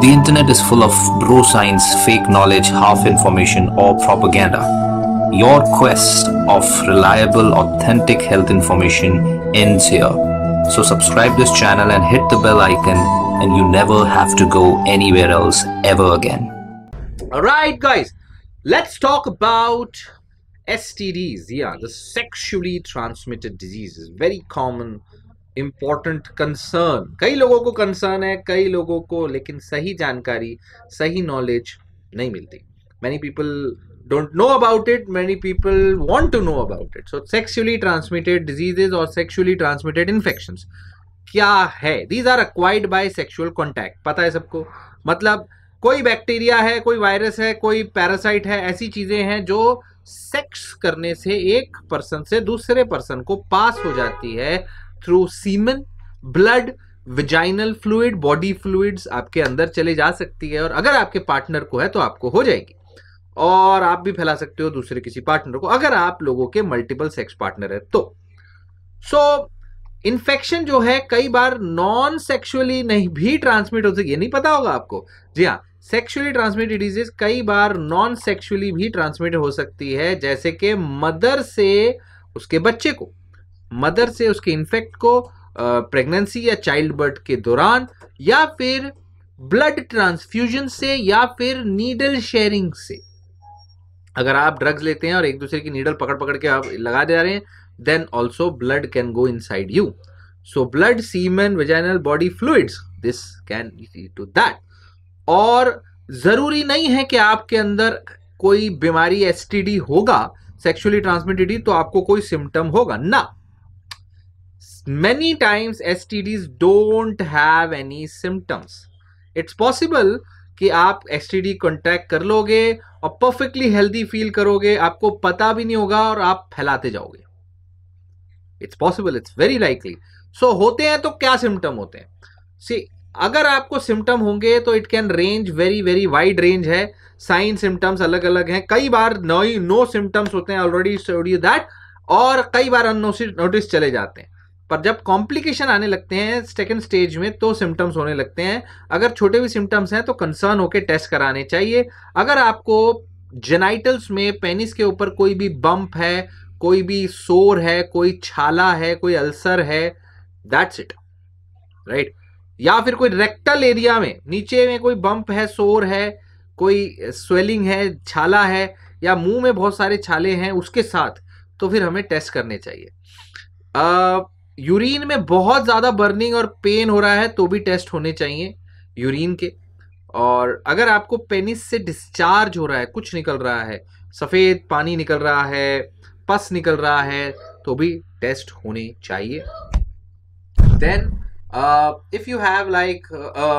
The internet is full of bro science, fake knowledge, half information, or propaganda. Your quest of reliable, authentic health information ends here. So subscribe this channel and hit the bell icon, and you never have to go anywhere else ever again. Alright guys, let's talk about STDs. Yeah, the sexually transmitted diseases. Very common, important concern. कई लोगों को concern है, कई लोगों को लेकिन सही जानकारी, सही knowledge नहीं मिलती. Many people don't know about it, many people want to know about it. So sexually transmitted diseases or sexually transmitted infections क्या है? These are acquired by sexual contact. पता है सबको? मतलब कोई बैक्टीरिया है, कोई वायरस है, कोई पैरासाइट है, ऐसी चीजें हैं जो सेक्स करने से एक पर्सन से दूसरे पर्सन को पास हो जाती है through semen, blood, vaginal fluid, body fluids आपके अंदर चले जा सकती है और अगर आपके पार्टनर को है तो आपको हो जाएगी और आप भी फैला सकते हो दूसरे किसी पार्टनर को अगर आप लोगों के मल्टीपल सेक्स पार्टनर है तो. सो इन्फेक्शन जो है कई बार नॉन सेक्सुअली नहीं भी ट्रांसमिट हो सकती है. नहीं पता होगा आपको. जी हाँ, सेक्सुअली ट्रांसमिटेड डिजीज कई बार नॉन सेक्सुअली भी ट्रांसमिट हो सकती है, जैसे कि मदर से उसके बच्चे को, मदर से उसके इन्फेक्ट को प्रेगनेंसी या चाइल्ड बर्थ के दौरान, या फिर ब्लड ट्रांसफ्यूजन से, या फिर नीडल शेयरिंग से. अगर आप ड्रग्स लेते हैं और एक दूसरे की नीडल पकड़ पकड़ के आप लगा दे रहे हैं, then also blood can go inside you. So blood, semen, vaginal body fluids, this can lead to that. और जरूरी नहीं है कि आपके अंदर कोई बीमारी STD होगा, sexually transmitted, तो आपको कोई सिम्टम होगा ना. Many times STDs don't have any symptoms. It's possible कि आप STD कॉन्टैक्ट कर लोगे और परफेक्टली हेल्दी फील करोगे, आपको पता भी नहीं होगा और आप फैलाते जाओगे. It's possible, it's very likely. So होते हैं तो क्या सिम्टम होते हैं? सी, अगर आपको सिम्टम होंगे तो it can range very very wide range है. साइन सिम्टम्स अलग अलग हैं. कई बार नो सिम्टम्स होते हैं, ऑलरेडी शोड यू दैट, और कई बार अननोटिस चले जाते हैं. पर जब कॉम्प्लिकेशन आने लगते हैं सेकेंड स्टेज में तो सिम्टम्स होने लगते हैं. अगर छोटे भी सिम्टम्स हैं तो कंसर्न होकर टेस्ट कराने चाहिए. अगर आपको जेनाइटल्स में, पेनिस के ऊपर कोई भी बम्प है, कोई भी सोर है, कोई छाला है, कोई अल्सर है, दैट्स इट, राइट. या फिर कोई रेक्टल एरिया में नीचे में कोई बम्प है, सोर है, कोई स्वेलिंग है, छाला है, या मुंह में बहुत सारे छाले हैं उसके साथ, तो फिर हमें टेस्ट करने चाहिए. यूरिन में बहुत ज्यादा बर्निंग और पेन हो रहा है तो भी टेस्ट होने चाहिए यूरिन के. और अगर आपको पेनिस से डिस्चार्ज हो रहा है, कुछ निकल रहा है, सफेद पानी निकल रहा है, पस निकल रहा है, तो भी टेस्ट होने चाहिए. Then if you have like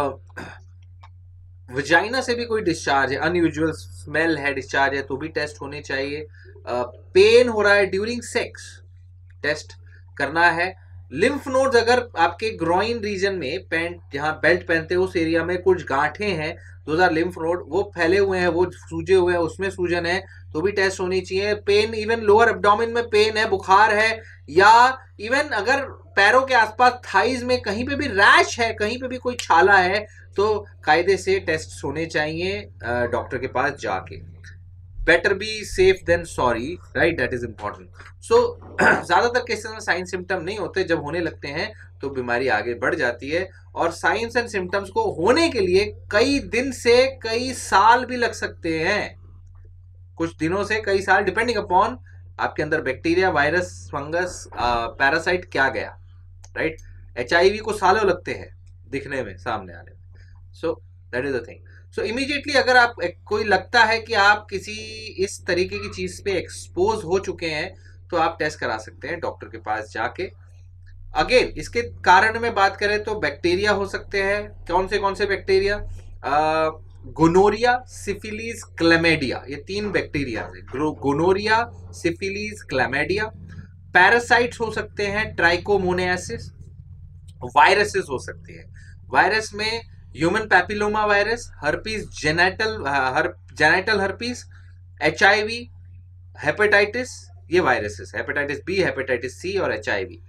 vagina से भी कोई डिस्चार्ज है, अनयूजुअल स्मेल है, डिस्चार्ज है, तो भी टेस्ट होने चाहिए. पेन हो रहा है ड्यूरिंग सेक्स, टेस्ट करना है. लिम्फ नोड्स, अगर आपके ग्रोइन रीजन में, पैंट जहां बेल्ट पहनते हैं उस एरिया में कुछ गांठें हैं, 2000 लिम्फ नोड वो फैले हुए हैं, वो सूजे हुए हैं, उसमें सूजन है, तो भी टेस्ट होनी चाहिए. पेन, इवन लोअर एब्डोमेन में पेन है, बुखार है, या इवन अगर पैरों के आसपास थाइज में कहीं पे भी रैश है, कहीं पे भी कोई छाला है, तो कायदे से टेस्ट होने चाहिए डॉक्टर के पास जाके. Better be safe than sorry, right, that is important. So ज्यादातर केसेस में साइन सिम्टम नहीं होते. जब होने लगते हैं तो बीमारी आगे बढ़ जाती है, और साइंस एंड सिम्टम्स को होने के लिए कई दिन से कई साल भी लग सकते हैं. कुछ दिनों से कई साल, डिपेंडिंग अपॉन आपके अंदर बैक्टीरिया, वायरस, फंगस, पैरासाइट क्या गया, राइट. HIV को सालों लगते हैं दिखने में, सामने आने में. So that is the thing. So immediately अगर आप कोई लगता है कि आप किसी इस तरीके की चीज पे एक्सपोज हो चुके हैं, तो आप टेस्ट करा सकते हैं डॉक्टर के पास जाके. अगेन इसके कारण में बात करें तो बैक्टीरिया हो सकते हैं. कौन से बैक्टीरिया? गोनोरिया, सिफिलीज, क्लैमिडिया, ये 3 बैक्टीरिया है. Gonorrhoea, सिफिलीज, chlamydia. पैरासाइट्स हो सकते हैं, ट्राइकोमोनासिस. वायरसेस हो सकते हैं. वायरस में human papilloma virus, herpes genital herpes, HIV, hepatitis, ये viruses. Hepatitis B, hepatitis C और HIV,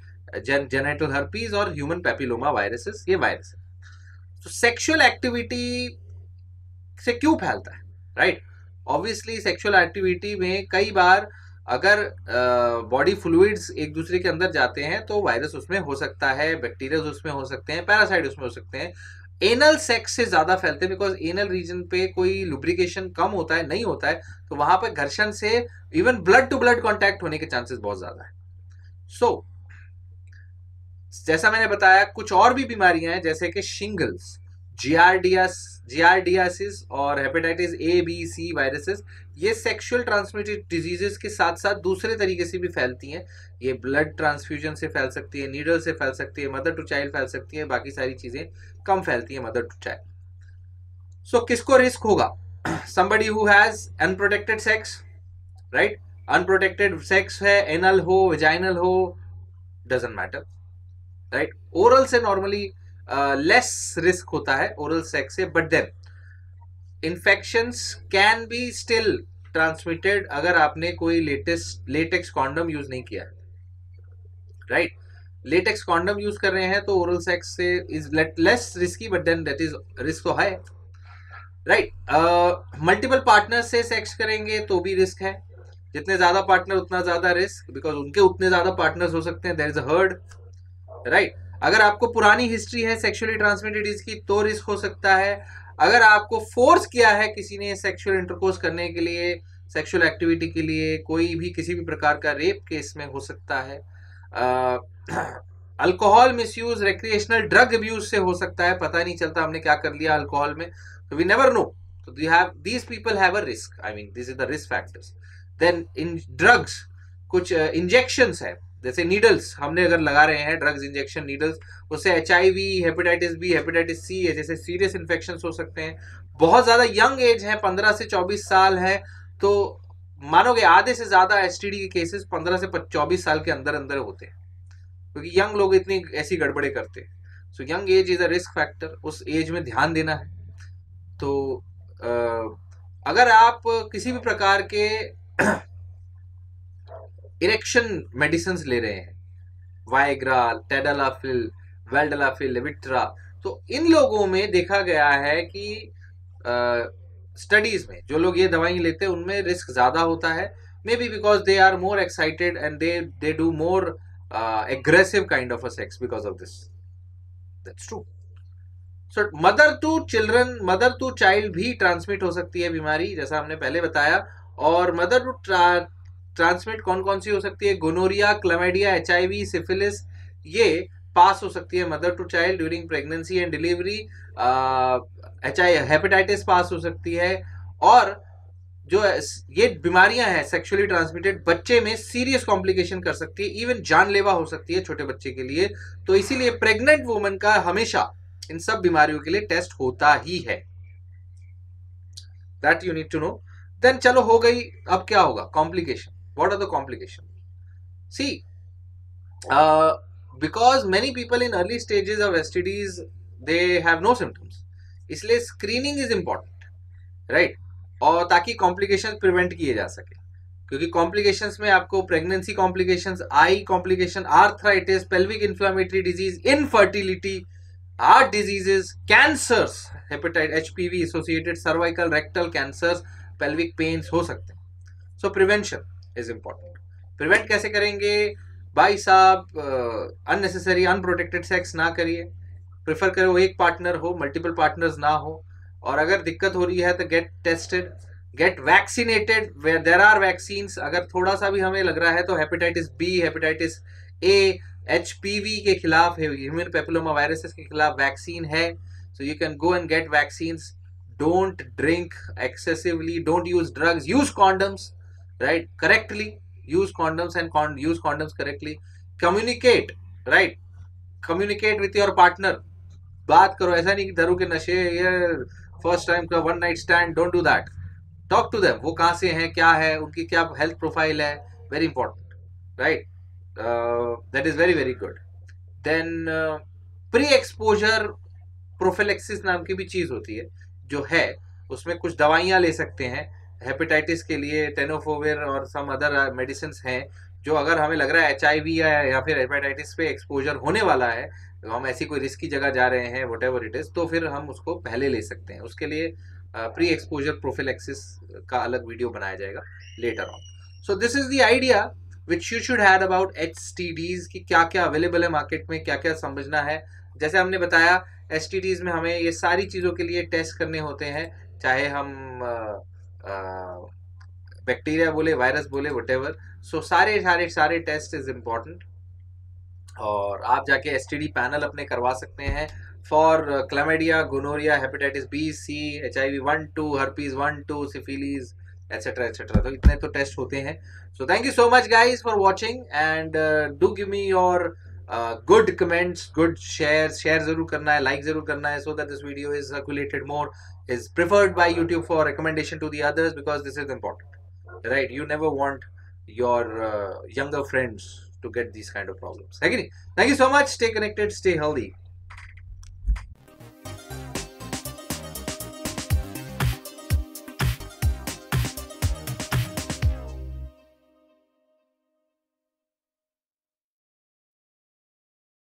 जेनाइटल हर्पीस और ह्यूमन पैपिलोमा वायरसेस, ये वायरस है. तो सेक्सुअल एक्टिविटी से क्यों फैलता है, राइट? ऑब्वियसली सेक्सुअल एक्टिविटी में कई बार अगर बॉडी फ्लूइड्स एक दूसरे के अंदर जाते हैं तो वायरस उसमें हो सकता है, बैक्टीरिया उसमें हो सकते हैं, पैरासाइट उसमें हो सकते हैं। एनल सेक्स से ज्यादा फैलते हैं बिकॉज एनल रीजन पे कोई लुब्रिकेशन कम होता है, नहीं होता है, तो वहां पर घर्षण से even blood to blood contact होने के चांसेस बहुत ज्यादा है। सो जैसा मैंने बताया कुछ और भी बीमारियां हैं जैसे कि शिंगल्स, जियार्डियासिस और hepatitis A B C viruses, ये सेक्सुअल ट्रांसमिटेड डिजीजेस के साथ साथ दूसरे तरीके से भी फैलती हैं। ये ब्लड ट्रांसफ्यूजन से फैल सकती है, नीडल से फैल सकती है, मदर टू चाइल्ड फैल सकती है, बाकी सारी चीजें कम फैलती है मदर टू चाइल्ड। सो किसको रिस्क होगा? somebody who has unprotected sex, right? Unprotected sex है, एनल हो, वेजाइनल हो, डजंट मैटर, राइट? ओरल से नॉर्मली लेस रिस्क होता है ओरल सेक्स से, but then infections can be still transmitted अगर आपने कोई लेटेक्स कॉन्डम यूज नहीं किया है, राइट? लेटेक्स कॉन्डम यूज कर रहे हैं तो ओरल सेक्स से is less risky, but then that is risk तो है, राइट? मल्टीपल पार्टनर से सेक्स करेंगे तो भी रिस्क है, जितने ज्यादा पार्टनर उतना ज्यादा रिस्क, बिकॉज उनके उतने ज्यादा पार्टनर्स हो सकते हैं, there is a herd, right? अगर आपको पुरानी हिस्ट्री है सेक्सुअली ट्रांसमिटेड डिजीज की तो रिस्क हो सकता है। अगर आपको फोर्स किया है किसी ने सेक्सुअल इंटरकोर्स करने के लिए, सेक्सुअल एक्टिविटी के लिए, कोई भी किसी भी प्रकार का रेप केस में हो सकता है। Alcohol misuse, recreational drug abuse से हो सकता है, पता नहीं चलता हमने क्या कर लिया अल्कोहल में, तो we never know, so these people have a risk, I mean this is the risk factors. Then in drugs कुछ इंजेक्शंस है, जैसे नीडल्स हमने अगर लगा रहे हैं, ड्रग्स इंजेक्शन नीडल्स, उससे HIV, hepatitis B, hepatitis C जैसे सीरियस इन्फेक्शन हो सकते हैं। बहुत ज्यादा यंग एज है, 15 से 24 साल है, तो मानोगे आधे से ज्यादा STD के केसेस 15 से 24 साल के अंदर अंदर होते हैं, क्योंकि यंग लोग इतनी ऐसी गड़बड़े करते हैं। So young age is a risk factor, उस एज में ध्यान देना है। तो अगर आप किसी भी प्रकार के इरेक्शन मेडिसिन ले रहे हैं, वाइग्रा, टेडालाफिल, वेल्डालाफिल, लेविट्रा, तो इन लोगों में देखा गया है कि स्टडीज में जो लोग ये दवाई लेते हैं उनमें रिस्क ज्यादा होता है, maybe because they are more excited and they do more aggressive kind of a sex because of this, that's true. So mother to children, mother to child भी ट्रांसमिट हो सकती है बीमारी, जैसा हमने पहले बताया। और मदर टू ट्रांसमिट कौन कौन सी हो सकती है? गोनोरिया, क्लैमिडिया, HIV, सिफिलिस, ये पास हो सकती है mother to child during pregnancy and delivery. Hepatitis पास हो सकती है। और जो ये बीमारियां हैं सेक्सुअली ट्रांसमिटेड, बच्चे में सीरियस कॉम्प्लिकेशन कर सकती है, इवन जानलेवा हो सकती है छोटे बच्चे के लिए। तो इसीलिए प्रेग्नेंट वुमन का हमेशा इन सब बीमारियों के लिए टेस्ट होता ही है, that you need to know. Then चलो हो गई, अब क्या होगा? Complication. What are the complication? See, because many people in early stages of STDs they have no symptoms, इसलिए स्क्रीनिंग इज इंपॉर्टेंट, राइट? और ताकि कॉम्प्लिकेशन प्रिवेंट किए जा सके, क्योंकि कॉम्प्लिकेशंस में आपको pregnancy complications, eye complication, arthritis, pelvic inflammatory disease, infertility, heart diseases, cancers, hepatitis, HPV associated cervical, rectal cancers, pelvic pains हो सकते हैं। So prevention is important. Prevent कैसे करेंगे भाई साहब? unnecessary unprotected sex ना करिए, प्रेफर करो एक पार्टनर हो, मल्टीपल पार्टनर्स ना हो, और अगर दिक्कत हो रही है तो get tested, get vaccinated, where there are vaccines. अगर थोड़ा सा भी हमें लग रहा है तो hepatitis B, hepatitis A, HPV के खिलाफ, ह्यूमन पेपिलोमा वायरसेस के खिलाफ वैक्सीन है, so you can go and get vaccines. Don't drink excessively, don't use drugs, use condoms, right, correctly, use condoms and use condoms correctly. Communicate, right, communicate with your partner, बात करो, ऐसा नहीं कि दारू के नशे, ये फर्स्ट टाइम का one night stand, don't do that. Talk to them, वो कहाँ से हैं, क्या है उनकी, क्या हेल्थ प्रोफाइल है, very important, right? that is very very good. Then pre exposure prophylaxis नाम की भी चीज होती है जो है, उसमें कुछ दवाइयां ले सकते हैं हेपेटाइटिस के लिए, टेनोफोविर और सम अदर मेडिसिन हैं, जो अगर हमें लग रहा है HIV या फिर हेपेटाइटिस पे एक्सपोजर होने वाला है, तो हम ऐसी कोई रिस्की जगह जा रहे हैं, व्हाटएवर इट इज, तो फिर हम उसको पहले ले सकते हैं। उसके लिए प्री एक्सपोजर प्रोफिलैक्सिस का अलग वीडियो बनाया जाएगा later on. So this is the idea which you should have about STDs की क्या क्या अवेलेबल है मार्केट में, क्या क्या समझना है. जैसे हमने बताया STDs में हमें ये सारी चीज़ों के लिए टेस्ट करने होते हैं, चाहे हम बैक्टीरिया बोले, वायरस बोले, वटेवर. सो सारे सारे सारे टेस्ट इज इम्पॉर्टेंट. और आप जाके STD पैनल अपने करवा सकते हैं for chlamydia, gonorrhoea, hepatitis B, C, HIV 1, 2, herpes 1, 2, syphilis etcetera etcetera. तो इतने तो टेस्ट होते हैं. So thank you so much guys for watching and do give me your good comments, good share जरूर करना है, लाइक जरूर करना है, so that this video is circulated more, is preferred by YouTube for recommendation to the others, because this is important, right? You never want your younger friends to get these kind of problems. Thank you so much. Stay connected, stay healthy.